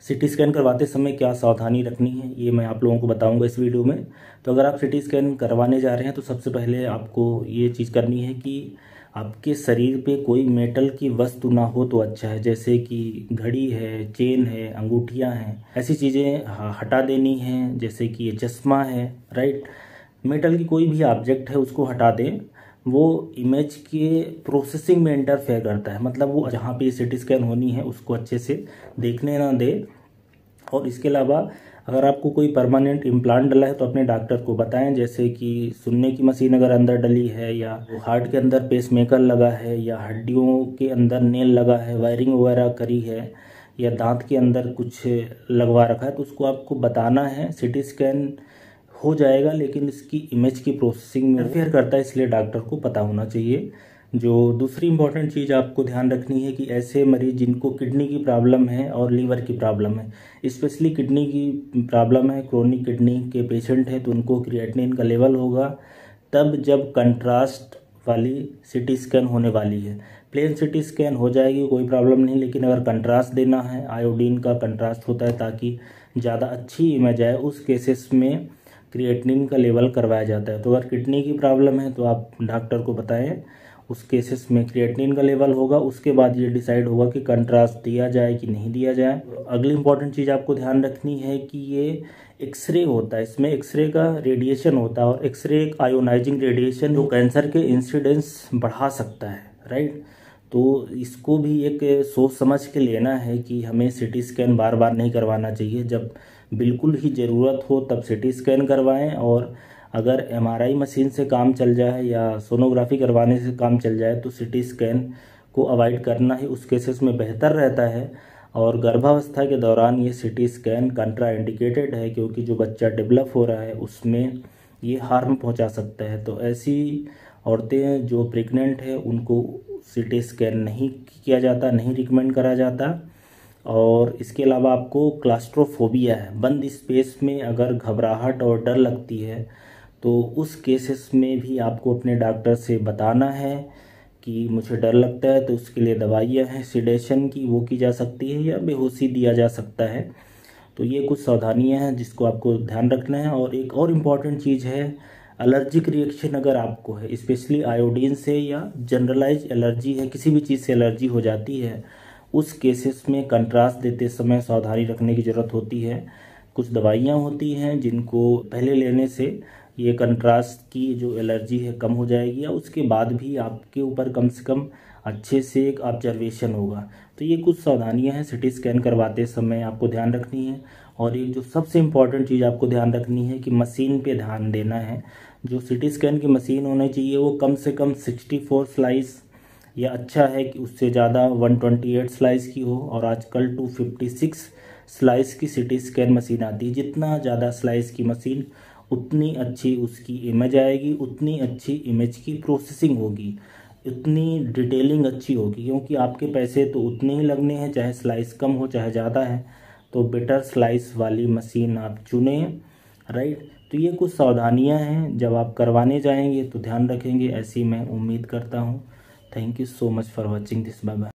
CT scan करवाते समय क्या सावधानी रखनी है ये मैं आप लोगों को बताऊंगा इस वीडियो में। तो अगर आप सिटी स्कैन करवाने जा रहे हैं तो सबसे पहले आपको ये चीज़ करनी है कि आपके शरीर पे कोई मेटल की वस्तु ना हो तो अच्छा है, जैसे कि घड़ी है, चेन है, अंगूठियां हैं, ऐसी चीज़ें हटा देनी हैं। जैसे कि ये चश्मा है, राइट। मेटल की कोई भी ऑब्जेक्ट है उसको हटा दें, वो इमेज के प्रोसेसिंग में इंटरफेयर करता है, मतलब वो जहाँ पे सिटी स्कैन होनी है उसको अच्छे से देखने ना दे। और इसके अलावा अगर आपको कोई परमानेंट इम्प्लांट डला है तो अपने डॉक्टर को बताएं, जैसे कि सुनने की मशीन अगर अंदर डली है, या हार्ट के अंदर पेसमेकर लगा है, या हड्डियों के अंदर नेल लगा है, वायरिंग वगैरह करी है, या दांत के अंदर कुछ लगवा रखा है, तो उसको आपको बताना है। सिटी स्कैन हो जाएगा लेकिन इसकी इमेज की प्रोसेसिंग में इंटरफेयर करता है, इसलिए डॉक्टर को पता होना चाहिए। जो दूसरी इंपॉर्टेंट चीज़ आपको ध्यान रखनी है कि ऐसे मरीज जिनको किडनी की प्रॉब्लम है और लीवर की प्रॉब्लम है, स्पेशली किडनी की प्रॉब्लम है, क्रोनिक किडनी के पेशेंट हैं, तो उनको क्रिएटिनिन का लेवल होगा तब जब कंट्रास्ट वाली सिटी स्कैन होने वाली है। प्लेन सिटी स्कैन हो जाएगी, कोई प्रॉब्लम नहीं, लेकिन अगर कंट्रास्ट देना है, आयोडीन का कंट्रास्ट होता है ताकि ज़्यादा अच्छी इमेज आए, उस केसेस में क्रिएटिनिन का लेवल करवाया जाता है। तो अगर किडनी की प्रॉब्लम है तो आप डॉक्टर को बताएं, उस केसेस में क्रिएटिनिन का लेवल होगा, उसके बाद ये डिसाइड होगा कि कंट्रास्ट दिया जाए कि नहीं दिया जाए। अगली इंपॉर्टेंट चीज़ आपको ध्यान रखनी है कि ये एक्सरे होता है, इसमें एक्सरे का रेडिएशन होता है, और एक्सरे एक आयोनाइजिंग रेडिएशन जो कैंसर के इंसिडेंस बढ़ा सकता है, राइट। तो इसको भी एक सोच समझ के लेना है कि हमें सिटी स्कैन बार बार नहीं करवाना चाहिए। जब बिल्कुल ही ज़रूरत हो तब सिटी स्कैन करवाएं, और अगर एमआरआई मशीन से काम चल जाए या सोनोग्राफी करवाने से काम चल जाए तो सिटी स्कैन को अवॉइड करना ही उस केसेस में बेहतर रहता है। और गर्भावस्था के दौरान ये सिटी स्कैन कंट्रा इंडिकेटेड है, क्योंकि जो बच्चा डेवलप हो रहा है उसमें ये हार्म पहुंचा सकता है। तो ऐसी औरतें जो प्रेग्नेंट है उनको सिटी स्कैन नहीं किया जाता, नहीं रिकमेंड करा जाता। और इसके अलावा आपको क्लास्ट्रोफोबिया है, बंद स्पेस में अगर घबराहट और डर लगती है तो उस केसेस में भी आपको अपने डॉक्टर से बताना है कि मुझे डर लगता है, तो उसके लिए दवाइयाँ हैं सिडेशन की, वो की जा सकती है, या बेहोशी दिया जा सकता है। तो ये कुछ सावधानियाँ हैं जिसको आपको ध्यान रखना है। और एक और इम्पॉर्टेंट चीज़ है, एलर्जिक रिएक्शन अगर आपको है, स्पेशली आयोडीन से, या जनरलाइज एलर्जी है, किसी भी चीज़ से एलर्जी हो जाती है, उस केसेस में कंट्रास्ट देते समय सावधानी रखने की ज़रूरत होती है। कुछ दवाइयाँ होती हैं जिनको पहले लेने से ये कंट्रास्ट की जो एलर्जी है कम हो जाएगी, या उसके बाद भी आपके ऊपर कम से कम अच्छे से एक ऑब्जर्वेशन होगा। तो ये कुछ सावधानियां हैं सिटी स्कैन करवाते समय आपको ध्यान रखनी है। और एक जो सबसे इम्पॉर्टेंट चीज़ आपको ध्यान रखनी है कि मशीन पे ध्यान देना है। जो सिटी स्कैन की मशीन होनी चाहिए वो कम से कम 64 स्लाइस, या अच्छा है कि उससे ज़्यादा 128 स्लाइस की हो, और आजकल 256 स्लाइस की सिटी स्कैन मशीन आती है। जितना ज़्यादा स्लाइस की मशीन उतनी अच्छी उसकी इमेज आएगी, उतनी अच्छी इमेज की प्रोसेसिंग होगी, उतनी डिटेलिंग अच्छी होगी, क्योंकि आपके पैसे तो उतने ही लगने हैं, चाहे स्लाइस कम हो चाहे ज़्यादा है। तो बेटर स्लाइस वाली मशीन आप चुनें, राइट। तो ये कुछ सावधानियां हैं, जब आप करवाने जाएंगे तो ध्यान रखेंगे, ऐसी मैं उम्मीद करता हूँ। Thank you so much for watching this. Bye bye.